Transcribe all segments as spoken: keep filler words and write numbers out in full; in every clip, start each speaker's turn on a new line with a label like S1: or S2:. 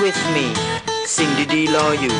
S1: with me สิ่งดีๆรออยู่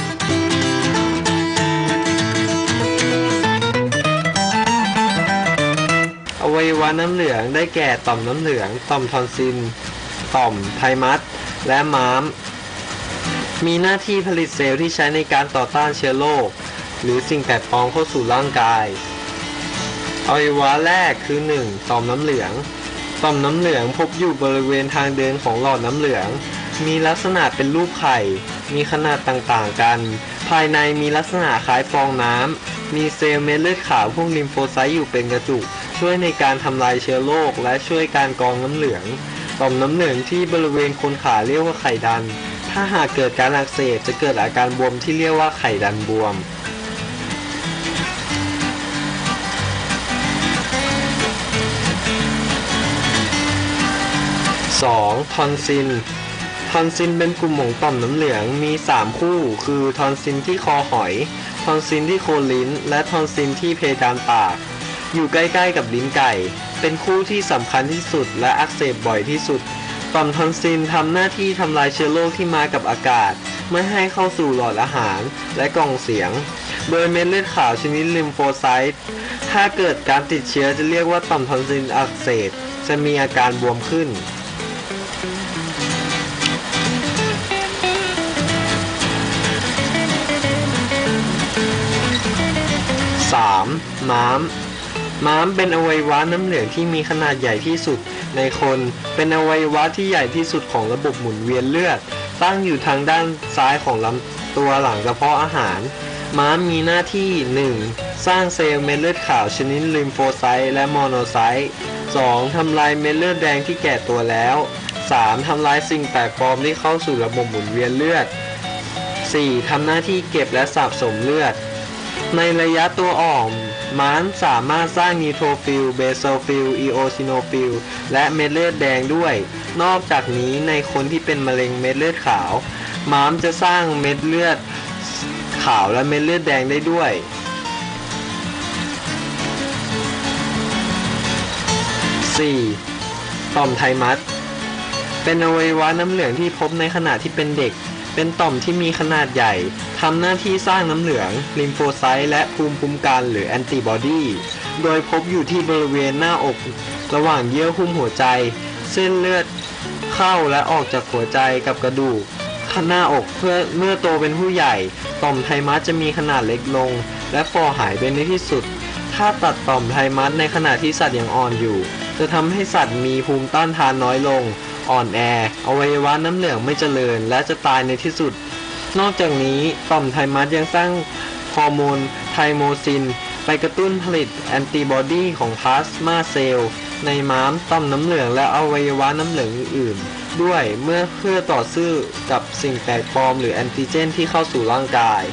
S2: อวัยวะน้ำเหลืองได้แก่ต่อมน้ำเหลืองต่อมทอนซิลต่อมไทมัสและม้ามมีหน้าที่ผลิตเซลล์ที่ใช้ในการต่อต้านเชื้อโรคหรือสิ่งแปลกปลอมเข้าสู่ร่างกายอวัยวะแรกคือ หนึ่ง ต่อมน้ำเหลืองต่อมน้ำเหลืองพบอยู่บริเวณทางเดินของหลอดน้ำเหลืองมีลักษณะเป็นรูปไข่มีขนาดต่างๆกันภายในมีลักษณะคล้ายฟองน้ำมีเซลล์เม็ดเลือดขาวพวกลิมโฟไซต์อยู่เป็นกระจุกช่วยในการทำลายเชื้อโรคและช่วยการกรองน้ำเหลืองต่อมน้ำเหลืองที่บริเวณโคนขาเรียกว่าไข่ดันถ้าหากเกิดการอักเสบจะเกิดอาการบวมที่เรียกว่าไข่ดันบวมสอง ทอนซิลทอนซิลเป็นกลุ่มของต่อมน้ำเหลืองมีสามคู่คือทอนซิลที่คอหอยทอนซิลที่โคนลิ้นและทอนซิลที่เพดานปากอยู่ใกล้ๆกับลิ้นไก่เป็นคู่ที่สำคัญที่สุดและอักเสบบ่อยที่สุดต่อมทอนซิลทำหน้าที่ทำลายเชื้อโรคที่มากับอากาศไม่ให้เข้าสู่หลอดอาหารและกล่องเสียงโดยเม็ดเลือดขาวชนิดลิมโฟไซต์ถ้าเกิดการติดเชื้อจะเรียกว่าต่อมทอนซิลอักเสบจะมีอาการบวมขึ้นสาม ม้ามม้ามเป็นอวัยวะน้ำเหลืองที่มีขนาดใหญ่ที่สุดในคนเป็นอวัยวะที่ใหญ่ที่สุดของระบบหมุนเวียนเลือดตั้งอยู่ทางด้านซ้ายของลำตัวหลังกระเพาะอาหารม้ามมีหน้าที่ หนึ่ง สร้างเซลล์เม็ดเลือดขาวชนิดลิมโฟไซต์และโมโนไซต์ สอง ทำลายเม็ดเลือดแดงที่แก่ตัวแล้ว สาม ทำลายสิ่งแปลกปลอมที่เข้าสู่ระบบหมุนเวียนเลือด สี่ ทำหน้าที่เก็บและสะสมเลือดในระยะตัวอ่อนม้ามสามารถสร้างนิวโทรฟิล เบโซฟิล อีโอซิโนฟิล และเม็ดเลือดแดงด้วยนอกจากนี้ในคนที่เป็นมะเร็งเม็ดเลือดขาวม้ามจะสร้างเม็ดเลือดขาวและเม็ดเลือดแดงได้ด้วยสี่ ต่อมไทมัสเป็นอวัยวะน้ำเหลืองที่พบในขณะที่เป็นเด็กเป็นต่อมที่มีขนาดใหญ่ทำหน้าที่สร้างน้ำเหลืองลิมโฟไซต์และภูมิคุ้มกันหรือแอนติบอดีโดยพบอยู่ที่บริเวณหน้าอกระหว่างเยื่อหุ้มหัวใจเส้นเลือดเข้าและออกจากหัวใจกับกระดูกหน้าอกเพื่อเมื่อโตเป็นผู้ใหญ่ต่อมไทมัสจะมีขนาดเล็กลงและฝ่อหายไปในที่สุดถ้าตัดต่อมไทมัสในขณะที่สัตว์ยังอ่อนอยู่จะทำให้สัตว์มีภูมิต้านทานน้อยลงอ่อนแออวัยวะน้ำเหลืองไม่เจริญและจะตายในที่สุดนอกจากนี้ต่อมไทมัสยังสร้างฮอร์โมนไทโมซินไปกระตุ้นผลิตแอนติบอดีของพลาสมาเซลล์ในม้ามต่อมน้ำเหลืองและอวัยวะน้ำเหลืองอื่นๆด้วยเมื่อเพื่อต่อสู้กับสิ่งแปลกปลอมหรือแอนติเจนที่เข้าสู่ร่างกาย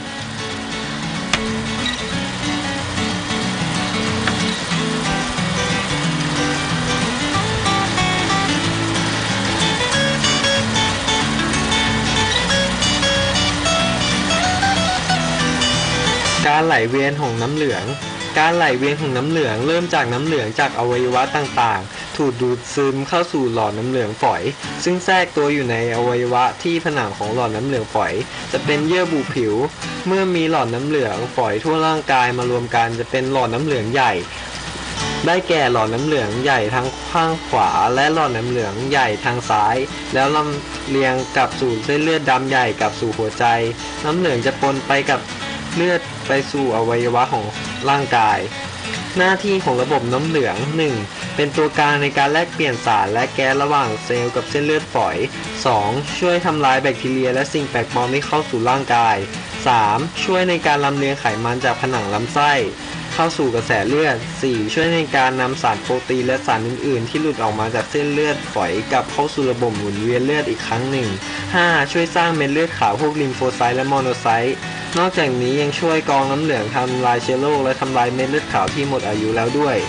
S2: การไหลเวียนของน้ำเหลืองการไหลเวียนของน้ำเหลืองเริ่มจากน้ำเหลืองจากอวัยวะต่างๆถูกดูดซึมเข้าสู่หลอดน้ำเหลืองฝอยซึ่งแทรกตัวอยู่ในอวัยวะที่ผนังของหลอดน้ำเหลืองฝอยจะเป็นเยื่อบุผิวเมื่อมีหลอดน้ำเหลืองฝอยทั่วร่างกายมารวมกันจะเป็นหลอดน้ำเหลืองใหญ่ได้แก่หลอดน้ำเหลืองใหญ่ทางข้างขวาและหลอดน้ำเหลืองใหญ่ทางซ้ายแล้วลำเลียงกลับสู่เส้นเลือดดำใหญ่กลับสู่หัวใจน้ำเหลืองจะปนไปกับเลือดไปสู่อวัยวะของร่างกายหน้าที่ของระบบน้ำเหลือง หนึ่ง เป็นตัวกลางในการแลกเปลี่ยนสารและแก๊สระหว่างเซลล์กับเส้นเลือดฝอย สอง ช่วยทำลายแบคทีเรียและสิ่งแปลกปลอมที่เข้าสู่ร่างกาย สาม ช่วยในการลำเลียงไขมันจากผนังลำไส้เข้าสู่กระแสเลือด สี่ ช่วยในการนำสารโปรตีนและสารอื่นๆที่หลุดออกมาจากเส้นเลือดฝอยกลับเข้าสู่ระบบหมุนเวียนเลือดอีกครั้งหนึ่ง ห้า ช่วยสร้างเม็ดเลือดขาวพวกลิมโฟไซต์และโมโนไซต์นอกจากนี้ยังช่วยกรองน้ำเหลืองทำลายเชื้อโรคและทำลายเม็ดเลือดขาวที่หมดอายุแล้วด้วย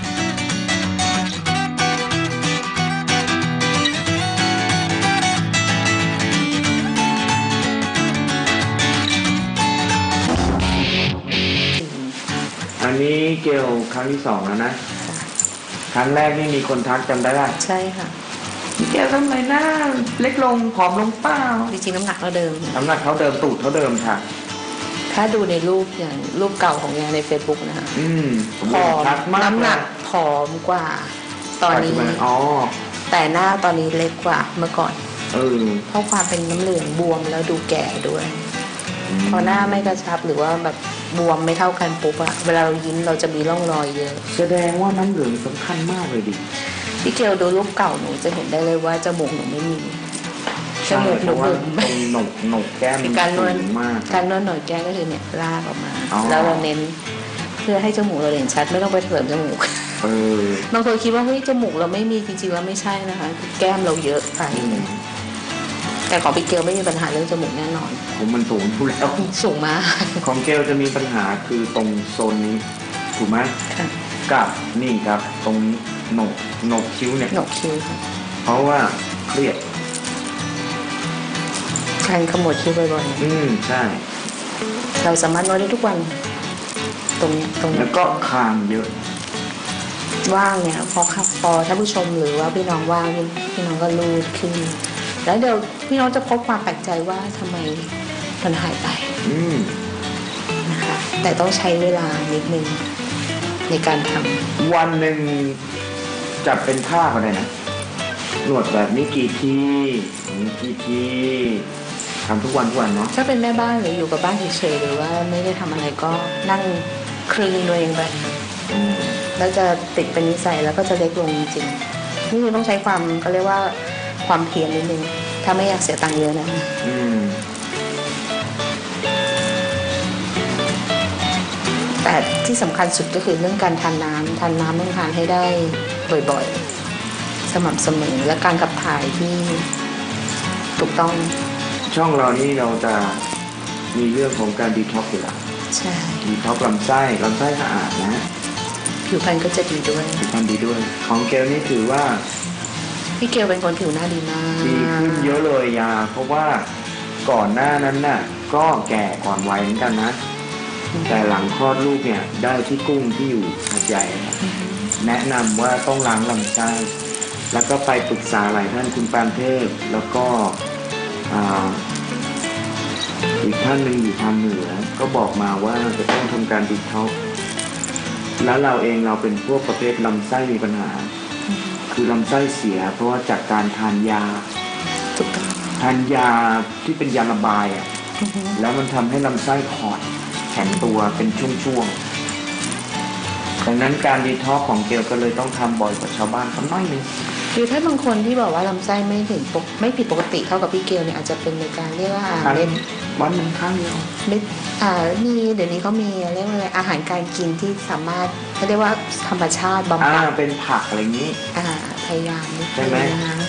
S3: อันนี้เกลครั้งที่สองแล้วนะครั้งแรกนี่มีคนทักจำได้ป่ะ
S4: ใช่ค่ะ
S3: พี่แก้วทำไมหน้าเล็กลงผอมลงเปล่า
S4: จริงๆน้ำหนักเราเดิม
S3: น้ำหนักเท่าเดิมตูดเท่าเดิมค่ะ
S4: ถ้าดูในรูปอย่างรูปเก่าของแกใน Facebook นะคะ
S3: อืมผม
S4: ผอม
S3: ชัดมาก
S4: น้ำหนักผอมกว่าตอนนี้
S3: อ๋อ
S4: แต่หน้าตอนนี้เล็กกว่าเมื่อก่อน
S3: เออ
S4: เพราะความเป็นน้ำเหลืองบวมแล้วดูแก่ด้วย พอหน้าไม่กระชับหรือว่าแบบบวมไม่เท่ากันปุ๊บอะเวลาเรายิ้มเราจะมีร่องรอยเยอะ
S3: แสดงว่าน้ำเหลืองสำคัญมากเลยดิ
S4: พี่เกลดูรูปเก่าหนูจะเห็นได้เลยว่าจมูกหนูไม่มีจมูกหนู
S3: เพราะว่า
S4: บุ๋ม
S3: ตรงหนกหนกแก้มมัน
S4: การน
S3: สู
S4: วด
S3: งมาก
S4: การนวดหน่อยแก้มก็คือเนี่ยลากออกมา
S3: อ๋อ
S4: แล้วเราเน้นเพื่อให้จมูกเราเห็นชัดไม่ต้องไปเสริมจมูก
S3: เออบ
S4: างคนคิดว่าเฮ้ยจมูกเราไม่มีจริงๆแล้วไม่ใช่นะคะแก้มเราเยอะไป
S3: อืม
S4: แต่ของพี่เกลไม่มีปัญหาเรื่องจมูกแน่นอน
S3: ผมมันสูงอยู่แล้ว
S4: สูงมาก
S3: ของเกลจะมีปัญหาคือตรงโซนนี้ถูกไหม
S4: ค่ะ
S3: กับนี่ครับ ตรงนี้โหนกโหนกคิ้วเนี่ย
S4: หนกคิ้วค่ะ
S3: เพราะว่าเครียด
S4: การขมวดคิ้วบ่อย
S3: อืมใช่
S4: ๆเราสามารถนวดได้ทุกวัน ตรงเนี้ยตรงเนี้
S3: แล้
S4: ยว
S3: ก็คางเยอะ
S4: ว่างเนี่ยพอครับพอท่านผู้ชมหรือว่าพี่น้องว่างพี่พี่น้องก็รูดขึ้น แล้วเดี๋ยวพี่น้องจะพบความแปลกใจว่าทำไมมันหายไป
S3: อืม
S4: นะคะแต่ต้องใช้เวลานิดนึงในการทำ
S3: วันหนึ่งจับเป็นท่าก็ได้นะหนวดแบบนี้กี่ทีนี้กี่ทีทำทุกวันทุกวันเนาะ
S4: ถ้าเป็นแม่บ้านหรืออยู่กับบ้านเฉยๆหรือว่าไม่ได้ทำอะไรก็นั่งคลึงตัวเองไป
S3: อืม
S4: แล้วจะติดเป็นนิสัยแล้วก็จะเล็กลงจริงๆนี่คือต้องใช้ความก็เรียกว่าความเพียรนิดนึงถ้าไม่อยากเสียตังค์เยอะนะ
S3: อืม
S4: แต่ที่สำคัญสุดก็คือเรื่องการทานน้ำทานน้ำต้องทานให้ได้บ่อยๆ สม่ำเสมอและการขับถ่ายที่ถูกต้อง
S3: ช่องเรานี่เราจะมีเรื่องของการดีท็อกซ์อยู่แล้ว
S4: ใช่
S3: ดีท็อกซ์ลำไส้ลำไส้สะอาดนะ
S4: ผิวพรรณก็จะดีด้วย
S3: ผิวพรรณดีด้วย ของเกลนี่ถือว่า
S4: พี่เกลเป็นคนผิวหน้าดีมาก
S3: ดีขึ้นเยอะเลยยา เพราะว่าก่อนหน้านั้นน่ะ ก็แก่ก่อนวัยเหมือนกันนะ แต่หลังคลอดลูกเนี่ยได้ที่กุ้งที่อยู่หาดใหญ่ครับแนะนำว่าต้องล้างลำไส้แล้วก็ไปปรึกษาหลายท่านคุณปานเทพแล้วก็อ่าอีกท่านหนึ่งอยู่ทางเหนือ ก็บอกมาว่าจะต้องทำการดีท็อกซ์แล้วเราเองเราเป็นพวกประเภทลำไส้มีปัญหา คือลำไส้เสีย เพราะว่าจากการทานยา
S4: ถูกต้อง
S3: ทานยาที่เป็นยาระบายอ่ะ
S4: อือฮึ
S3: แล้วมันทำให้ลำไส้ขอดแข็งตัวเป็นช่วงๆดังนั้นการดีท็อกซ์ของเกลก็เลยต้องทำบ่อยกว่าชาวบ้านสักหน่อยนึง
S4: คือถ้าบางคนที่บอกว่าลำไส้ไม่ถึงปกไม่ผิดปกติเท่ากับพี่เกลเนี่ยอาจจะเป็นในการเรียกว่า
S3: ครั้ง
S4: เม็ด
S3: วันหนึ่งครั้งเดียว
S4: เม็ดอ่ามีเดี๋ยวนี้เขามีเรียกว่าอะไรอาหารการกินที่สามารถเขาเรียกว่าธรรมชาติบำ
S3: อ่า
S4: บัด
S3: เป็นผักอะไรอย่างนี้
S4: อ่าพยายามนิด
S3: ใช่ไหม
S4: นึงนะคะ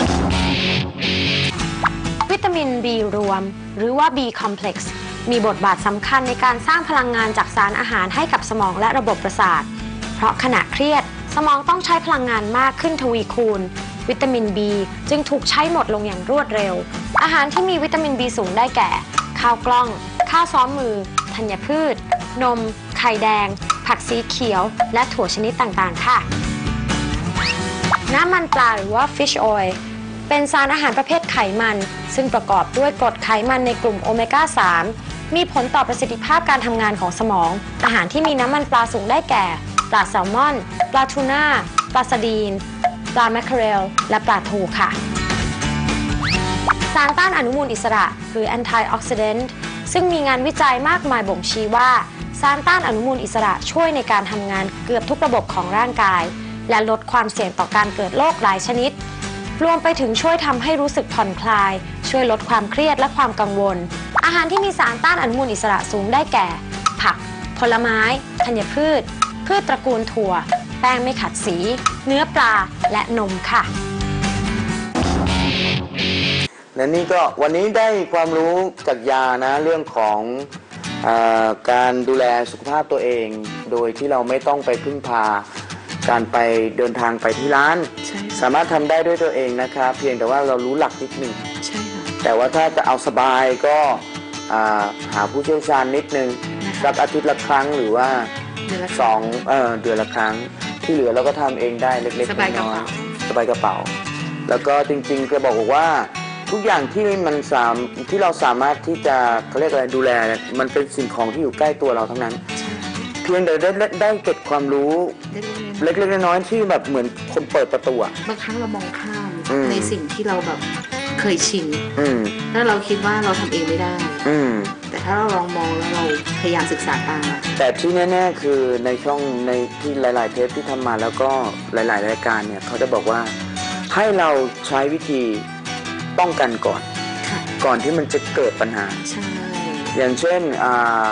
S5: วิตามิน B รวม หรือว่า B complex มีบทบาทสำคัญในการสร้างพลังงานจากสารอาหารให้กับสมองและระบบประสาท เพราะขณะเครียดสมองต้องใช้พลังงานมากขึ้นทวีคูณ วิตามิน B จึงถูกใช้หมดลงอย่างรวดเร็ว อาหารที่มีวิตามิน B สูงได้แก่ ข้าวกล้อง ข้าวซ้อมมือ ธัญพืช นม ไข่แดง ผักสีเขียว และถั่วชนิดต่างๆ ค่ะ น้ำมันปลาหรือว่า fish oil เป็นสารอาหารประเภทไขมัน ซึ่งประกอบด้วยกรดไขมันในกลุ่มโอเมก้า สาม มีผลต่อประสิทธิภาพการทำงานของสมอง อาหารที่มีน้ำมันปลาสูงได้แก่ ปลาแซลมอน ปลาทูน่า ปลาสดีน ปลาแมคเคอเรล และปลาทูค่ะ สารต้านอนุมูลอิสระ หรือ antioxidant ซึ่งมีงานวิจัยมากมายบ่งชี้ว่า สารต้านอนุมูลอิสระช่วยในการทำงานเกือบทุกระบบของร่างกาย และลดความเสี่ยงต่อการเกิดโรคหลายชนิด รวมไปถึงช่วยทำให้รู้สึกผ่อนคลาย ช่วยลดความเครียดและความกังวล อาหารที่มีสารต้านอนุมูลอิสระสูงได้แก่ ผัก ผลไม้ ธัญพืช พืชตระกูลถั่ว แป้งไม่ขัดสี เนื้อปลา และนมค่ะ
S2: และนี่ก็วันนี้ได้ความรู้จากยานะเรื่องของเออการดูแลสุขภาพตัวเอง โดยที่เราไม่ต้องไปพึ่งพาการไปเดินทางไปที่ร้าน
S4: ใช่
S2: สามารถทำได้ด้วยตัวเองนะครับเพียงแต่ว่าเรารู้หลักนิดนึง
S4: ใช่ค่ะ
S2: แต่ว่าถ้าจะเอาสบายก็อ่าหาผู้เชี่ยวชาญนิดนึง
S4: นะคะ
S2: สักอาทิตย์ละครั้งหรือว่า
S4: เดือนละ
S2: สองเออเดือนละครั้งที่เหลือเราก็ทำเองได้เล็กๆ
S4: สบายกระ
S2: น้อย
S4: เป๋า
S2: ๆสบายกระเป๋า
S3: แล้วก็จริงๆจะบอกว่าทุกอย่างที่มันสามที่เราสามารถที่จะเขาเรียกอะไรดูแลมันเป็นสิ่งของที่อยู่ใกล้ตัวเราทั้งนั้นเพียงแต่ได้ได้เก็บความรู้เล็กๆน้อยๆที่แบบเหมือนคนเปิดประตูอะ
S4: บางครั้งเรามองข้าม
S3: อืม
S4: ในสิ่งที่เราแบบเคยชิน
S3: อืม
S4: ถ้าเราคิดว่าเราทำเองไม่ได้
S3: อืม
S4: แต่ถ้าเราลองมองแล้วเราพยายามศึกษาตามอะ
S3: แต่ที่แน่ๆคือในช่องในที่หลายๆเทปที่ทำมาแล้วก็หลายๆรายการเนี่ยเขาจะบอกว่าให้เราใช้วิธีป้องกันก่อน
S4: ค่ะ
S3: ก่อนที่มันจะเกิดปัญหา
S4: ใช่
S3: อย่างเช่นอ่า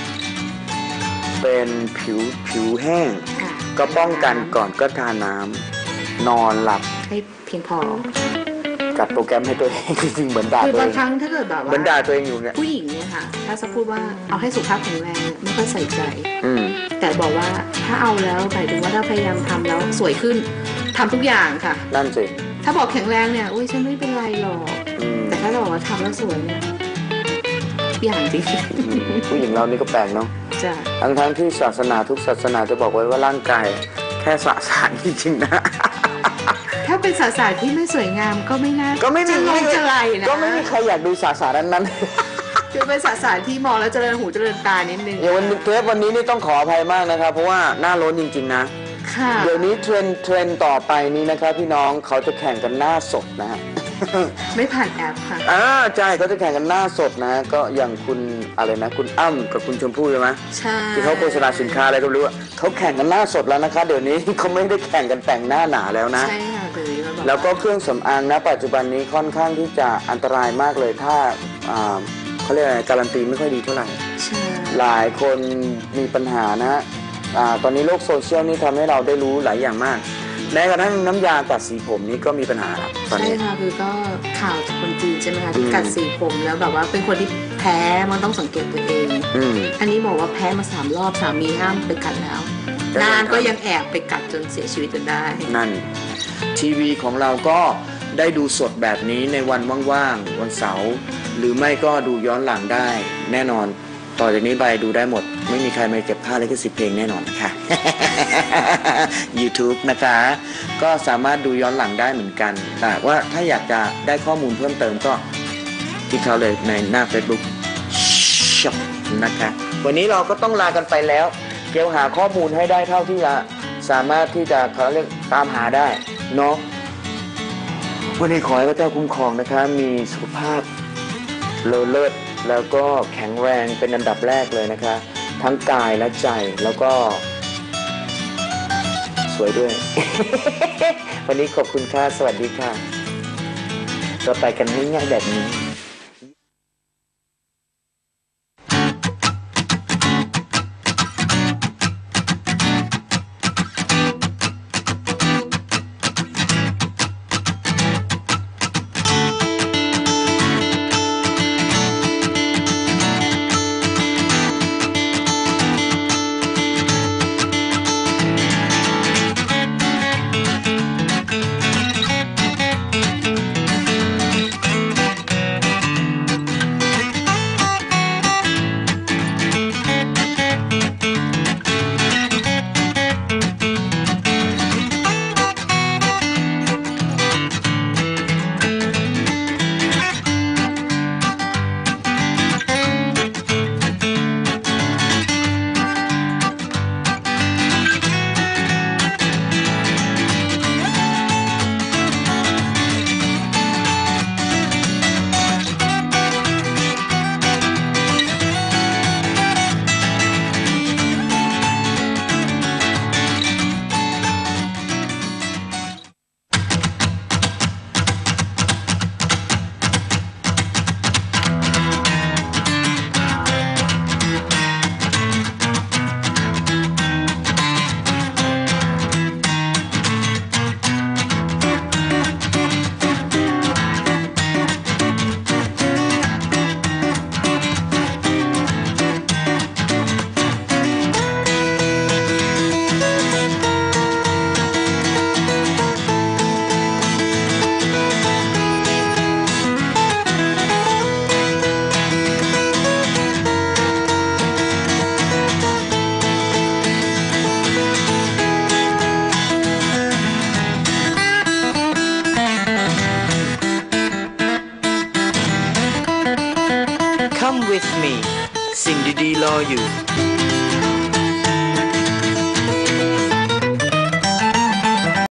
S3: เป็นผิวผิวแห้ง
S4: ค่ะ
S3: ก็ป้องกันก่อนก็ทาน้ำนอนหลับ
S4: ให้เพียงพอ
S3: จัดโปรแกรมให้ตัวเอง จริงๆเหมือนด่า
S4: คือ
S3: ตัว
S4: บา
S3: เอง ง
S4: ครั้งถ้าเกิดแบบ
S3: เหมือน
S4: ว่า
S3: ด่าตัวเองอยู่เนี่ย
S4: ผู้หญิงเนี่ยค่ะ ถ้าจะพูดว่าเอาให้สุขภาพแข็งแรงเนี่ยไม่ค่อยใส่ใจ
S3: อืม
S4: แต่บอกว่าถ้าเอาแล้วหมายถึงว่าถ้าพยายามทำแล้วสวยขึ้นทำทุกอย่างค่ะ
S3: นั่นสิ
S4: ถ้าบอกแข็งแรงเนี่ยอุ้ยฉันไม่เป็นไรหรอก
S3: อืม
S4: แต่ถ้าเราบอกว่าทำแล้วสวยเนี่ยทุกอย่างจริง
S3: อืมผู้หญิงเรานี่ก็แปลกเนาะ
S4: ๆจะ
S3: ทั้งทั้งๆที่ศาสนาทุกศาสนาจะบอกไว้ว่าร่างกายแค่สสารจริงๆนะ
S4: ถ้าเป็นสสารที่ไม่สวยงามก็ไม่น่า
S3: ก็ไม่มี
S4: จะลงจะไรนะ
S3: ก็ไม่มีใครอยากดูสสารนั้น
S4: คือเป็นสสารที่มองแล้วเจริญหูเจริญตานิดนึง
S3: ๆอย่างวันเทปวันนี้นี่ต้องขออภัยมากนะครับ เพราะว่าหน้าล้นจริงๆนะ
S4: ค่ะ
S3: เดี๋ยวนี้เทรนด์เทรนด์ต่อไปนี้นะครับพี่น้องเขาจะแข่งกันหน้าสดนะฮะ
S4: ไม่ผ่านแอปค่ะ
S3: อ่าใช่เขาจะแข่งกันหน้าสดนะ ก็อย่างคุณอะไรนะ คุณอ้ำกับคุณชมพู่ใช่ไหม
S4: ใช่
S3: ที่เขาโฆษณาสินค้าอะไรก็ไม่รู้อะเขาแข่งกันหน้าสดแล้วนะคะ เดี๋ยวนี้ เขาไม่ได้แข่งกันแต่งหน้าหนาแล้วนะ
S4: ใช่ค่ะเลยมาบอก
S3: แล้วก็เครื่องสำอางนะปัจจุบันนี้ค่อนข้างที่จะอันตรายมากเลยถ้าอ่าเขาเรียกอะไรการันตีไม่ค่อยดีเท่าไหร่
S4: ใช่
S3: หลายคนมีปัญหานะอ่าตอนนี้โลกโซเชียลนี่ทำให้เราได้รู้หลายอย่างมาก แม้กระทั่งน้ำยากัดสีผมนี่ก็มีปัญหาครับตอน
S4: ใช่
S3: นี้
S4: ค่ะคือก็ข่าวจากคนจีนใช่ไหมคะที่
S3: อืม
S4: กัดสีผมแล้วแบบว่าเป็นคนที่แพ้มันต้องสังเกตตัวเอง
S3: อืม
S4: อันนี้บอกว่าแพ้มาสามรอบสามีห้ามไปกัดแล้ว
S3: ก็ยัง
S4: นานก็ยังแอบไปกัดจนเสียชีวิตจนได้
S3: นั่นทีวีของเราก็ได้ดูสดแบบนี้ในวันว่างๆวันเสาร์หรือไม่ก็ดูย้อนหลังได้ แน่นอนต่อจากนี้ไปดูได้หมด ไม่มีใครมาเก็บค่าลิขสิทธิ์เพลงแน่นอนค่ะ YouTube นะคะ ก็สามารถดูย้อนหลังได้เหมือนกัน แต่ว่าถ้าอยากจะได้ข้อมูลเพิ่มเติมก็ที่เขาเลยในหน้า Facebook Shop นะคะ วันนี้เราก็ต้องลากันไปแล้ว เกี่ยวหาข้อมูลให้ได้เท่าที่จะสามารถที่จะเขาเรียกตามหาได้เนาะวันนี้ขอให้พระเจ้าคุ้มครองนะคะ มีสุขภาพเลอเลิศแล้วก็แข็งแรงเป็นอันดับแรกเลยนะคะ ทั้งกายและใจแล้วก็สวยด้วย วันนี้ขอบคุณค่ะสวัสดีค่ะเราไปกันง่ายๆแบบนี้
S1: with me สิ่งดีๆรออยู่